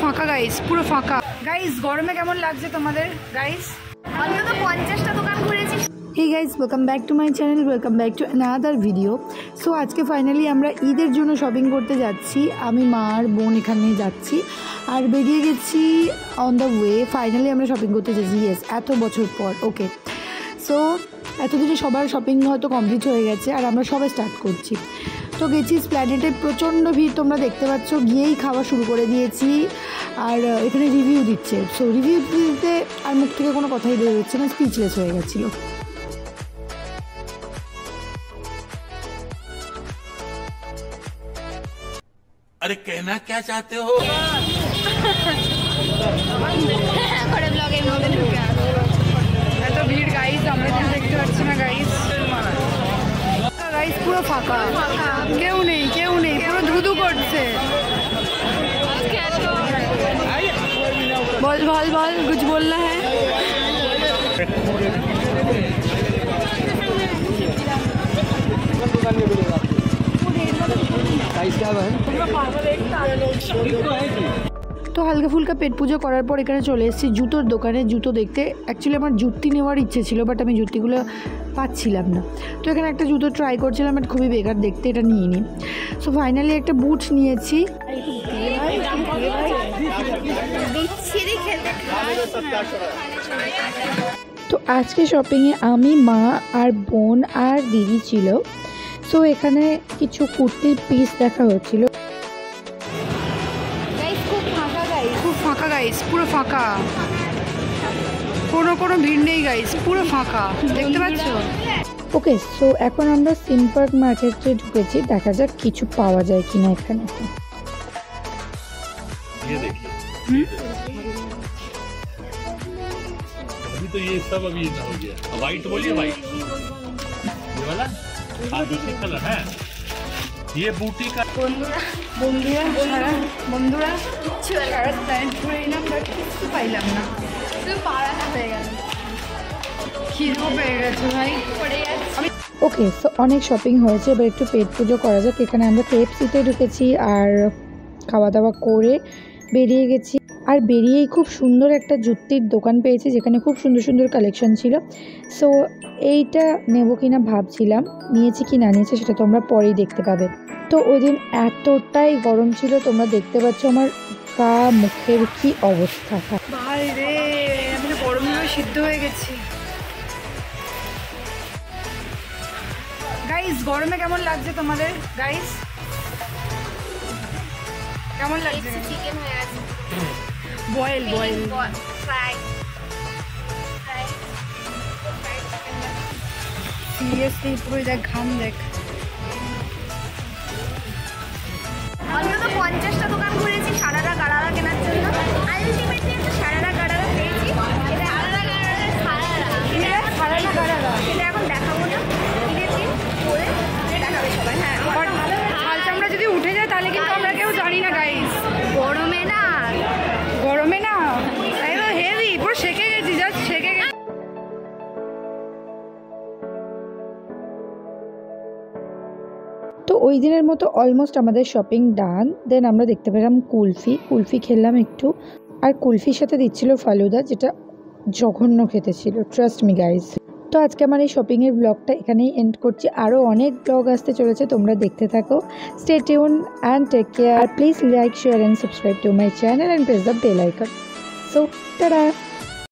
ফাঁকা গাইস, পুরো ফাঁকা গাইস। গরমে কেমন লাগছে তোমাদের গাইস? অন্তত 50টা দোকান ঘুরেছি। Hey guys, welcome back to my channel, welcome back to another video. So আজকে ফাইনালি আমরা ঈদের জন্য শপিং করতে যাচ্ছি। আমি মা আর বোন এখানে যাচ্ছি আর বেরিয়ে গেছি অন দ্য ওয়ে। ফাইনালি আমরা শপিং করতে যাচ্ছি, ইয়েস, এত বছর পর। ওকে, সো এতদিনে সবার শপিং হয়তো কমপ্লিট হয়ে গেছে আর আমরা সবাই স্টার্ট করছি। তো গেছি স্প্ল্যানেডে, প্রচণ্ড ভিড় তোমরা দেখতে পাচ্ছ। গিয়েই খাওয়া শুরু করে দিয়েছি আর এখানে রিভিউ দিচ্ছে। সো রিভিউ দিতে আর মুখ থেকে কোনো কথাই বের হচ্ছে না, স্পিচলেস হয়ে গেছিলো। अरे कहना क्या चाहते हो? এত ভিড় গাইস, আমরা তো দেখতে পাচ্ছি না গাইস। গাইস পুরো ফাঁকা, কেউ নেই, কেউ নেই, পুরো ধুধু করছে। বল বল বল, कुछ बोलना है? তো হালকা ফুলকা পেট পুজো করার পর এখানে চলে এসেছি জুতোর দোকানে জুতো দেখতে। অ্যাকচুয়ালি আমার জুতি নেওয়ার ইচ্ছে ছিল, বাট আমি জুতিগুলো পাচ্ছিলাম না। তো এখানে একটা জুতো ট্রাই করছিলাম, বাট খুবই বেকার দেখতে, এটা নিয়ে নিই। সো ফাইনালি একটা বুট নিয়েছি। তো আজকে শপিংয়ে আমি, মা আর বোন আর দিদি ছিল। সো এখানে কিছু কুর্তির পিস দেখা হচ্ছিল। খুব ফাঁকা গাইস, পুরো ফাঁকা, কোনো ভিড় নেই গাইস, পুরো ফাঁকা, দেখতে পাচ্ছ? ওকে, সো এখন আমরা সিম্পার্ক মার্কেটে ঢুকেছি, দেখা যাক কিছু পাওয়া যায় কিনা এখানে। अभी तो ये सब अभी हो गया। व्हाइट बोलिए, व्हाइट ये वाला दूसरी कलर है, ये बूटी का। বন্ধুরা সারা প্ল্যান করে এলাম, বাট কিছু পাইলাম না, পাড়াটা হয়ে গেল, খিদেও পেয়ে গেছে ভাই। আমি ওকে, সো অনেক শপিং হয়েছে, এবার একটু পেট পুজো করা যাক। এখানে আমরা KFC-তে ঢুকেছি আর খাওয়া দাওয়া করে বেরিয়ে গেছি। আর বেরিয়েই খুব সুন্দর একটা জুতির দোকান পেয়েছি, যেখানে খুব সুন্দর সুন্দর কালেকশন ছিল। সো এইটা নেবো কিনা ভাবছিলাম, নিয়েছি কি না নিয়েছি সেটা তোমরা পরেই দেখতে পাবে। তো ওই দিন এতটাই গরম ছিল, তোমরা দেখতে পাচ্ছ আমার গা মুখের কি অবস্থা। ভাই রে, আমি গরমে সিদ্ধ হয়ে গেছি। গাইস, গরমে কেমন লাগছে তোমাদের গাইস? কেমন লাগছে? চিকেন হয়ে গেছে, বয়েল ফ্রাই। সিরিয়াসলি পুরো দেখ, ঘাম দেখ। অন্তত 50টা দোকান ঘুরেছি সারারা গাড়ারা কেনার জন্য। আলটিমেটলি একটা সারারা গাড়ারা পেয়েছি। এটা সারারা গাড়ারা, এটা এখন দেখাবো না, কিনেছি পরে দেখাবে সবাই। হ্যাঁ, ছাল চামড়া যদি উঠে যায় তাহলে কিন্তু আমরা কেউ জানি না গাইস। গরমে না একদম হেভি, পুরো সেকে গেছি, জাস্ট সেকে গেছি। তো ওই দিনের মতো অলমোস্ট আমাদের শপিং ডান। দেন আমরা দেখতে পেলাম কুলফি খেলাম একটু, আর কুলফির সাথে দিচ্ছিল ফালুদা, যেটা জঘন্য খেতে ছিল, ট্রাস্ট মি গাইজ। তো আজকে আমার এই শপিংয়ের ব্লগটা এখানেই এন্ড করছি। আরও অনেক ব্লগ আসতে চলেছে, তোমরা দেখতে থাকো। Stay tune and take care. Please like, share and subscribe to my channel and press the bell icon. So tata.